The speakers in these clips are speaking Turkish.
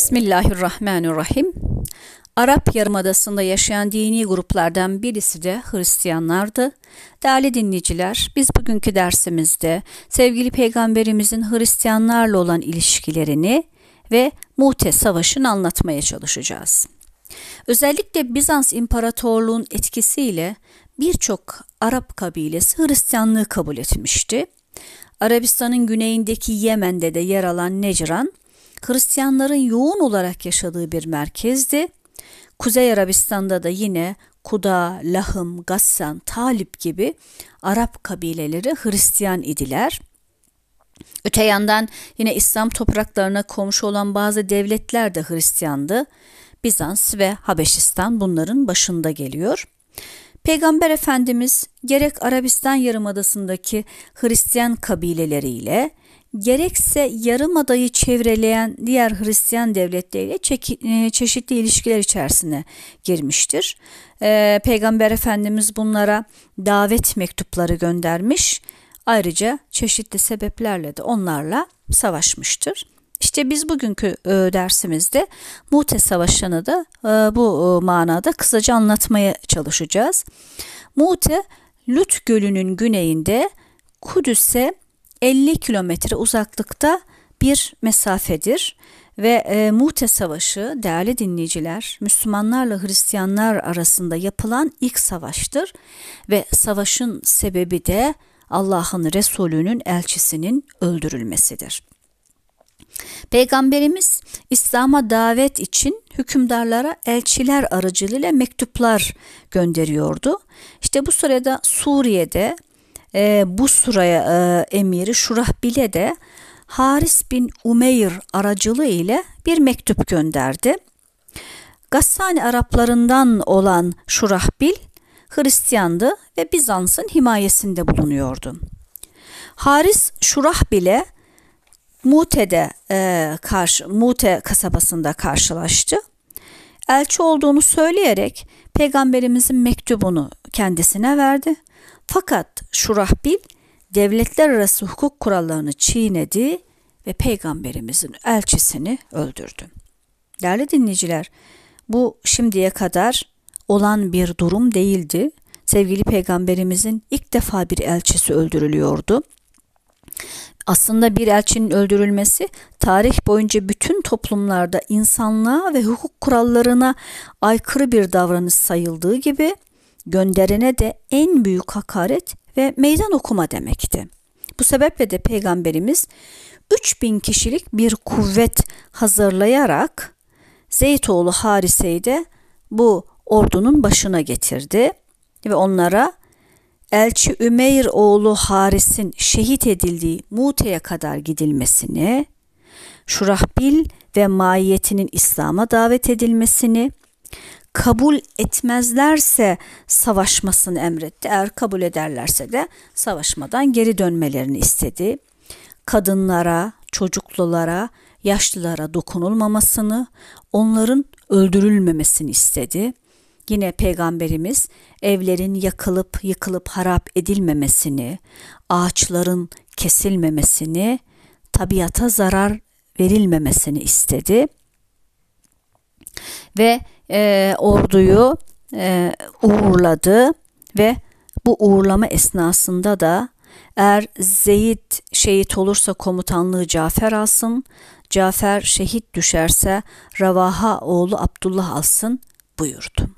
Bismillahirrahmanirrahim. Arap Yarımadası'nda yaşayan dini gruplardan birisi de Hristiyanlardı. Değerli dinleyiciler, biz bugünkü dersimizde sevgili Peygamberimizin Hristiyanlarla olan ilişkilerini ve Mu'te Savaşı'nı anlatmaya çalışacağız. Özellikle Bizans İmparatorluğu'nun etkisiyle birçok Arap kabilesi Hristiyanlığı kabul etmişti. Arabistan'ın güneyindeki Yemen'de de yer alan Necran, Hristiyanların yoğun olarak yaşadığı bir merkezdi. Kuzey Arabistan'da da yine Kuda, Lahım, Gassan, Talip gibi Arap kabileleri Hristiyan idiler. Öte yandan yine İslam topraklarına komşu olan bazı devletler de Hristiyandı. Bizans ve Habeşistan bunların başında geliyor. Peygamber Efendimiz gerek Arabistan Yarımadası'ndaki Hristiyan kabileleriyle gerekse Yarımada'yı çevreleyen diğer Hristiyan devletleriyle çeşitli ilişkiler içerisine girmiştir. Peygamber Efendimiz bunlara davet mektupları göndermiş. Ayrıca çeşitli sebeplerle de onlarla savaşmıştır. İşte biz bugünkü dersimizde Mu'te Savaşı'nı da bu manada kısaca anlatmaya çalışacağız. Mu'te, Lut Gölü'nün güneyinde Kudüs'e 50 kilometre uzaklıkta bir mesafedir ve Mu'te Savaşı değerli dinleyiciler Müslümanlarla Hristiyanlar arasında yapılan ilk savaştır ve savaşın sebebi de Allah'ın Resulü'nün elçisinin öldürülmesidir. Peygamberimiz İslam'a davet için hükümdarlara elçiler aracılığıyla mektuplar gönderiyordu. İşte bu sırada Suriye'de Busra'ya emiri Şurahbil'e de Haris bin Umeyr aracılığı ile bir mektup gönderdi. Gassani Araplarından olan Şurahbil Hristiyandı ve Bizans'ın himayesinde bulunuyordu. Haris Şurahbil'e Mu'te kasabasında karşılaştı. Elçi olduğunu söyleyerek Peygamberimizin mektubunu kendisine verdi. Fakat Şurahbil devletler arası hukuk kurallarını çiğnedi ve Peygamberimizin elçisini öldürdü. Değerli dinleyiciler, bu şimdiye kadar olan bir durum değildi. Sevgili Peygamberimizin ilk defa bir elçisi öldürülüyordu. Aslında bir elçinin öldürülmesi tarih boyunca bütün toplumlarda insanlığa ve hukuk kurallarına aykırı bir davranış sayıldığı gibi gönderene de en büyük hakaret ve meydan okuma demekti. Bu sebeple de Peygamberimiz 3000 kişilik bir kuvvet hazırlayarak Zeyd oğlu Harise'yi de bu ordunun başına getirdi ve onlara Elçi Ümeyr oğlu Haris'in şehit edildiği Mu'te'ye kadar gidilmesini, Şurahbil ve maiyetinin İslam'a davet edilmesini, kabul etmezlerse savaşmasını emretti. Eğer kabul ederlerse de savaşmadan geri dönmelerini istedi. Kadınlara, çocuklulara, yaşlılara dokunulmamasını, onların öldürülmemesini istedi. Yine Peygamberimiz evlerin yakılıp yıkılıp harap edilmemesini, ağaçların kesilmemesini, tabiata zarar verilmemesini istedi. Ve orduyu uğurladı ve bu uğurlama esnasında da eğer Zeyd şehit olursa komutanlığı Cafer alsın, Cafer şehit düşerse Ravaha oğlu Abdullah alsın buyurdu.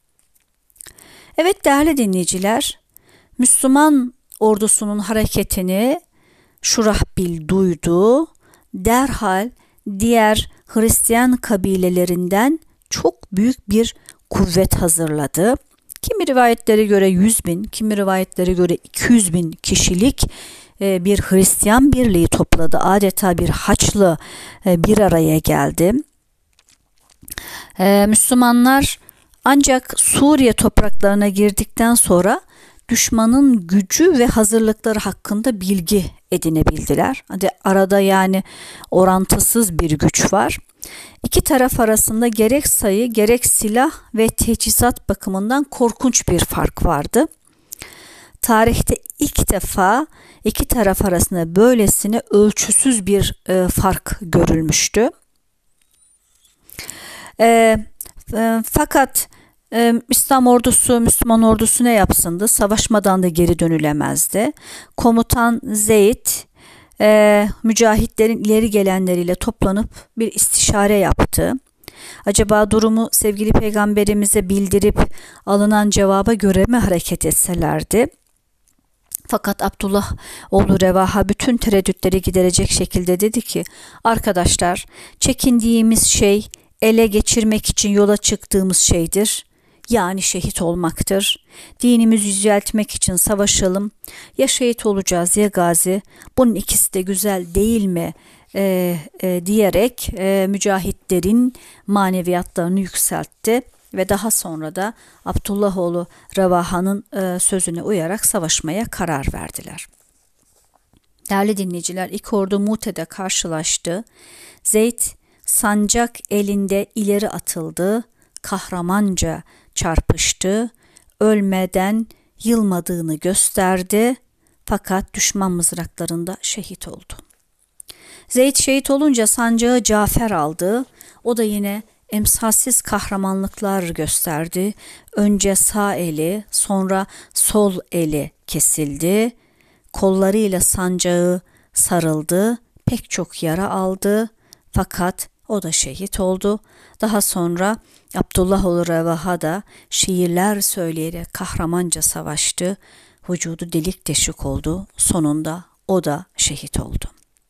Evet değerli dinleyiciler, Müslüman ordusunun hareketini Şurahbil duydu. Derhal diğer Hristiyan kabilelerinden çok büyük bir kuvvet hazırladı. Kimi rivayetlere göre 100.000, kimi rivayetlere göre 200.000 kişilik bir Hristiyan birliği topladı. Adeta bir haçlı bir araya geldi. Müslümanlar ancak Suriye topraklarına girdikten sonra düşmanın gücü ve hazırlıkları hakkında bilgi edinebildiler. Arada yani orantısız bir güç var. İki taraf arasında gerek sayı gerek silah ve teçhizat bakımından korkunç bir fark vardı. Tarihte ilk defa iki taraf arasında böylesine ölçüsüz bir fark görülmüştü. Fakat İslam ordusu, Müslüman ordusu ne yapsındı? Savaşmadan da geri dönülemezdi. Komutan Zeyd mücahitlerin ileri gelenleriyle toplanıp bir istişare yaptı. Acaba durumu sevgili peygamberimize bildirip alınan cevaba göre mi hareket etselerdi? Fakat Abdullah oğlu Revaha bütün tereddütleri giderecek şekilde dedi ki, arkadaşlar, çekindiğimiz şey ele geçirmek için yola çıktığımız şeydir. Yani şehit olmaktır. Dinimizi yüceltmek için savaşalım. Ya şehit olacağız ya gazi. Bunun ikisi de güzel değil mi? Diyerek mücahitlerin maneviyatlarını yükseltti ve daha sonra da Abdullah oğlu Revaha'nın sözüne uyarak savaşmaya karar verdiler. Değerli dinleyiciler, iki ordu Mute'de karşılaştı. Zeyd sancak elinde ileri atıldı, kahramanca çarpıştı, ölmeden yılmadığını gösterdi fakat düşman mızraklarında şehit oldu. Zeyd şehit olunca sancağı Cafer aldı. O da yine emsalsiz kahramanlıklar gösterdi. Önce sağ eli, sonra sol eli kesildi. Kollarıyla sancağı sarıldı. Pek çok yara aldı. Fakat o da şehit oldu. Daha sonra Abdullah oğlu Revaha da şiirler söyleyerek kahramanca savaştı. Vücudu delik deşik oldu. Sonunda o da şehit oldu.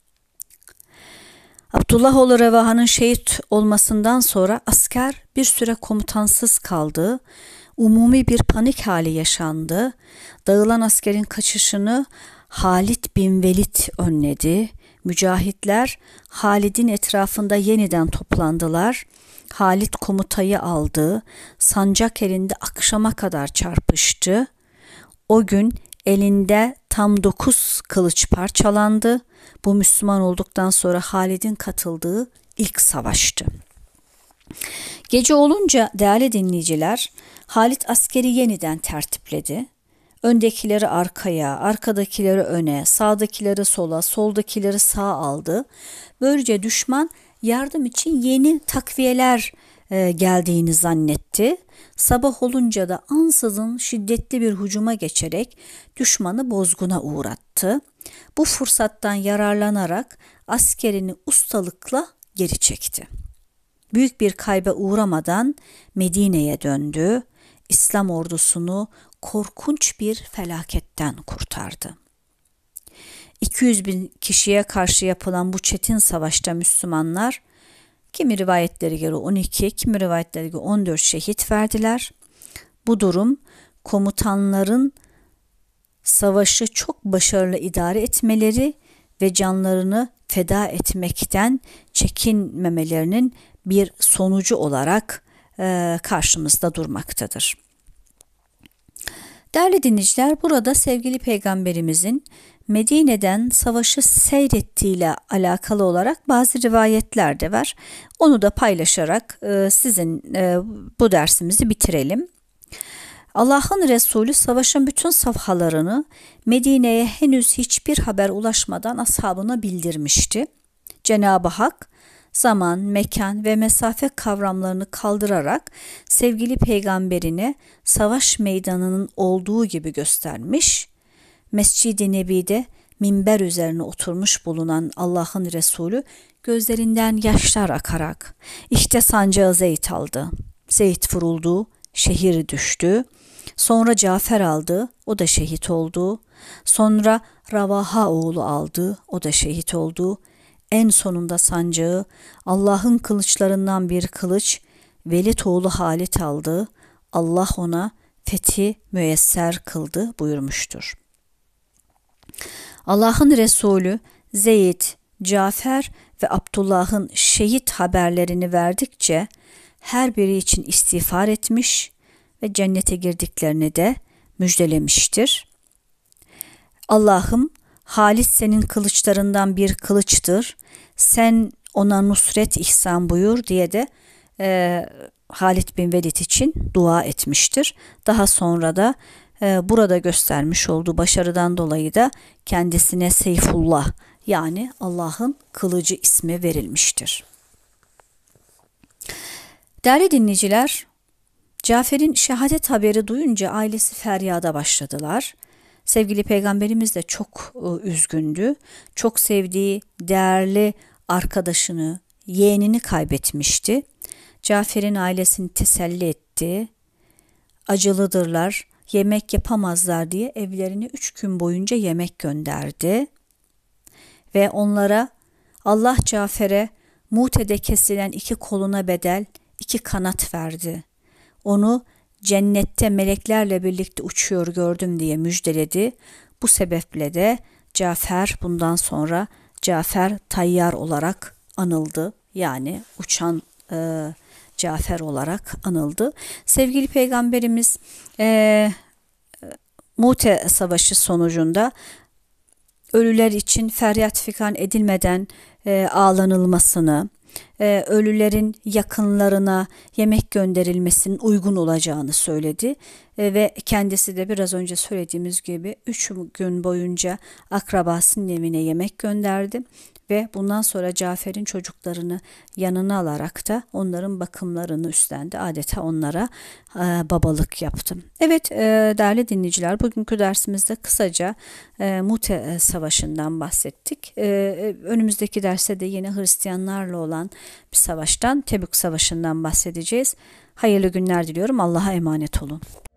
Abdullah oğlu Revaha'nın şehit olmasından sonra asker bir süre komutansız kaldı. Umumi bir panik hali yaşandı. Dağılan askerin kaçışını Halid bin Velid önledi. Mücahitler Halid'in etrafında yeniden toplandılar. Halid komutayı aldı. Sancak elinde akşama kadar çarpıştı. O gün elinde tam 9 kılıç parçalandı. Bu Müslüman olduktan sonra Halid'in katıldığı ilk savaştı. Gece olunca değerli dinleyiciler, Halid askeri yeniden tertipledi. Öndekileri arkaya, arkadakileri öne, sağdakileri sola, soldakileri sağa aldı. Böylece düşman yardım için yeni takviyeler geldiğini zannetti. Sabah olunca da ansızın şiddetli bir hücuma geçerek düşmanı bozguna uğrattı. Bu fırsattan yararlanarak askerini ustalıkla geri çekti. Büyük bir kayba uğramadan Medine'ye döndü. İslam ordusunu korkunç bir felaketten kurtardı. 200 bin kişiye karşı yapılan bu çetin savaşta Müslümanlar kimi rivayetlere göre 12, kimi rivayetlere göre 14 şehit verdiler. Bu durum komutanların savaşı çok başarılı idare etmeleri ve canlarını feda etmekten çekinmemelerinin bir sonucu olarak karşımızda durmaktadır. Değerli dinleyiciler, burada sevgili peygamberimizin Medine'den savaşı seyrettiğiyle alakalı olarak bazı rivayetler de var. Onu da paylaşarak sizin bu dersimizi bitirelim. Allah'ın Resulü savaşın bütün safhalarını Medine'ye henüz hiçbir haber ulaşmadan ashabına bildirmişti. Cenab-ı Hak zaman, mekan ve mesafe kavramlarını kaldırarak sevgili peygamberine savaş meydanının olduğu gibi göstermiş. Mescid-i Nebi'de minber üzerine oturmuş bulunan Allah'ın Resulü gözlerinden yaşlar akarak işte sancağı Zeyd aldı. Zeyd vuruldu, şehir düştü. Sonra Cafer aldı, o da şehit oldu. Sonra Ravaha oğlu aldı, o da şehit oldu. En sonunda sancağı Allah'ın kılıçlarından bir kılıç Velid oğlu Halid aldı. Allah ona fethi müyesser kıldı buyurmuştur. Allah'ın Resulü Zeyd, Cafer ve Abdullah'ın şehit haberlerini verdikçe her biri için istiğfar etmiş ve cennete girdiklerini de müjdelemiştir. Allah'ım, Halid senin kılıçlarından bir kılıçtır. Sen ona nusret ihsan buyur diye de Halid bin Velid için dua etmiştir. Daha sonra da burada göstermiş olduğu başarıdan dolayı da kendisine Seyfullah yani Allah'ın kılıcı ismi verilmiştir. Değerli dinleyiciler, Cafer'in şehadet haberi duyunca ailesi feryada başladılar. Sevgili Peygamberimiz de çok üzgündü. Çok sevdiği değerli arkadaşını, yeğenini kaybetmişti. Cafer'in ailesini teselli etti. Acılıdırlar, yemek yapamazlar diye evlerine 3 gün boyunca yemek gönderdi. Ve onlara Allah Cafer'e Mute'de kesilen 2 koluna bedel 2 kanat verdi. Onu cennette meleklerle birlikte uçuyor gördüm diye müjdeledi. Bu sebeple de Cafer bundan sonra Cafer Tayyar olarak anıldı. Yani uçan Cafer olarak anıldı. Sevgili Peygamberimiz Mute Savaşı sonucunda ölüler için feryat figan edilmeden ağlanılmasını, ölülerin yakınlarına yemek gönderilmesinin uygun olacağını söyledi. Ve kendisi de biraz önce söylediğimiz gibi 3 gün boyunca akrabasının evine yemek gönderdi. Ve bundan sonra Cafer'in çocuklarını yanına alarak da onların bakımlarını üstlendi. Adeta onlara babalık yaptı. Evet değerli dinleyiciler, bugünkü dersimizde kısaca Mute Savaşı'ndan bahsettik. Önümüzdeki derste de yine Hristiyanlarla olan bir savaştan, Tebük Savaşı'ndan bahsedeceğiz. Hayırlı günler diliyorum. Allah'a emanet olun.